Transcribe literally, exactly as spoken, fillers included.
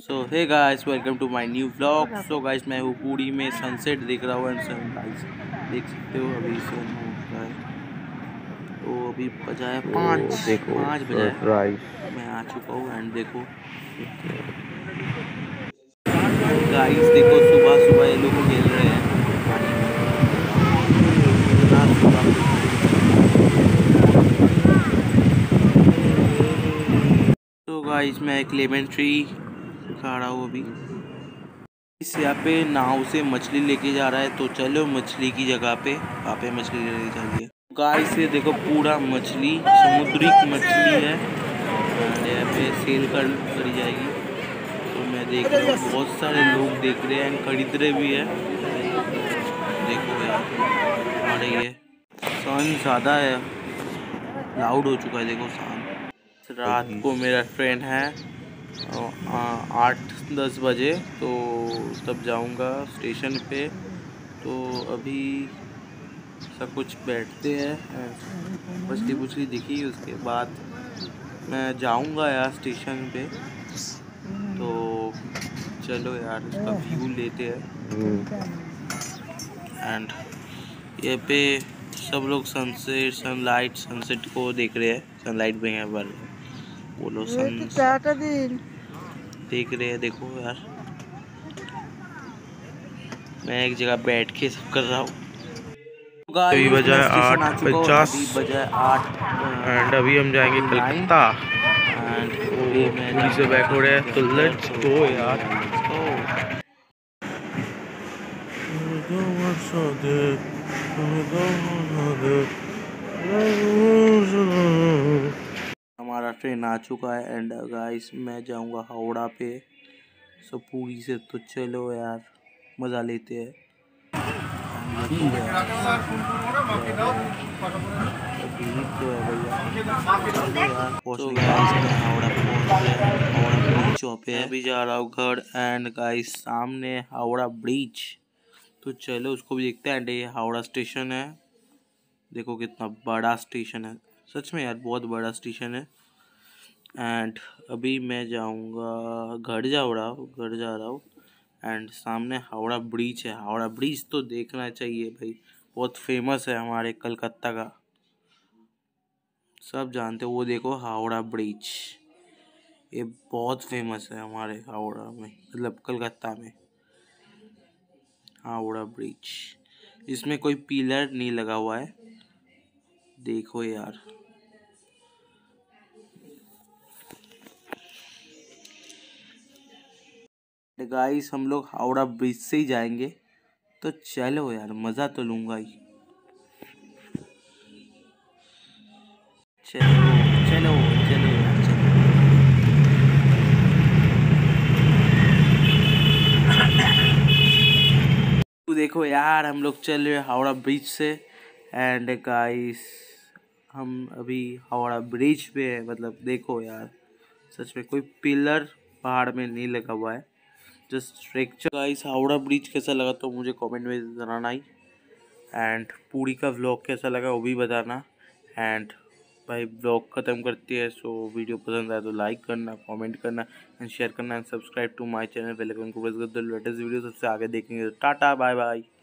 So hey guys, welcome to my new vlog. So guys, मैं हूँ पूरी में, सनसेट देख रहा हूँ एंड सनराइज देख सकते हो। अभी सन होता है तो अभी बजा है पाँच पाँच बजा है। मैं आ चुका हूँ एंड देखो गाइस, देखो सुबह सुबह ये लोग खेल रहे हैं पानी में। इतना सुबह तो गाइस, मैं एक लेमन ट्री खा रहा हूँ अभी। इस यहाँ पे नाव से मछली लेके जा रहा है, तो चलो मछली की जगह पे वहाँ पे मछली लेके जाइए। गाइस से देखो पूरा मछली, समुद्री मछली है एंड यहाँ पे सेल कर करी जाएगी। तो मैं देख रहा हूँ बहुत सारे लोग देख रहे हैं एंड खरीद रहे भी है। देखो यार आ रही है, सन ज़्यादा है, लाउड हो चुका है। देखो सन रात को मेरा ट्रेन है आठ दस बजे, तो तब जाऊंगा स्टेशन पे। तो अभी सब कुछ बैठते हैं, मछली पुछली दिखी, उसके बाद मैं जाऊंगा यार स्टेशन पे। तो चलो यार उसका व्यू लेते हैं। एंड ये पे सब लोग सनसेट सनलाइट सनसेट को देख रहे हैं। सनलाइट भी है पर वो लोग सन देख रहे हैं। देखो यार मैं एक जगह बैठ के सब कर रहा हूँ। अभी बजा है आठ पचास बजा है आठ एंड अभी हम जाएंगे कलकत्ता। एंड पूरी से बैक हो रहे हैं, तो लेट्स गो यार। हमारा ट्रेन आ चुका है एंड गाइस मैं जाऊंगा हावड़ा पे। सो पूरी से तो चलो यार मज़ा लेते हैं। अभी जा रहा हूँ घर एंड गाइस सामने हावड़ा ब्रिज, तो चलो उसको भी देखते हैं। एंड ये हावड़ा स्टेशन है, देखो कितना बड़ा स्टेशन है, सच में यार बहुत बड़ा स्टेशन है। एंड अभी मैं जाऊंगा घर जा रहा हूँ घर जा रहा हूँ एंड सामने हावड़ा ब्रिज है। हावड़ा ब्रिज तो देखना चाहिए भाई, बहुत फेमस है हमारे कलकत्ता का, सब जानते हो। वो देखो हावड़ा ब्रिज, ये बहुत फेमस है हमारे हावड़ा में, मतलब कलकत्ता में। हावड़ा ब्रिज, इसमें कोई पिलर नहीं लगा हुआ है, देखो यार। गाइस हम लोग हावड़ा ब्रिज से ही जाएंगे, तो चलो यार मज़ा तो लूँगा ही। चलो चलो चलो यार चलो। तो देखो यार हम लोग चल रहे हावड़ा ब्रिज से एंड गाइस हम अभी हावड़ा ब्रिज पे है। मतलब देखो यार सच में कोई पिलर पहाड़ में नहीं लगा हुआ है, just structure. Guys Howrah bridge कैसा लगा तो मुझे कमेंट में जनाना ही, एंड पूरी का व्लॉग कैसा लगा वो भी बताना। एंड भाई व्लॉग ख़त्म करती है, सो वीडियो पसंद आए तो लाइक करना, कमेंट करना एंड शेयर करना and subscribe to my channel. Bell icon को प्रेस कर दो, लेटेस्ट वीडियो सबसे आगे देखेंगे। तो टाटा बाय बाय।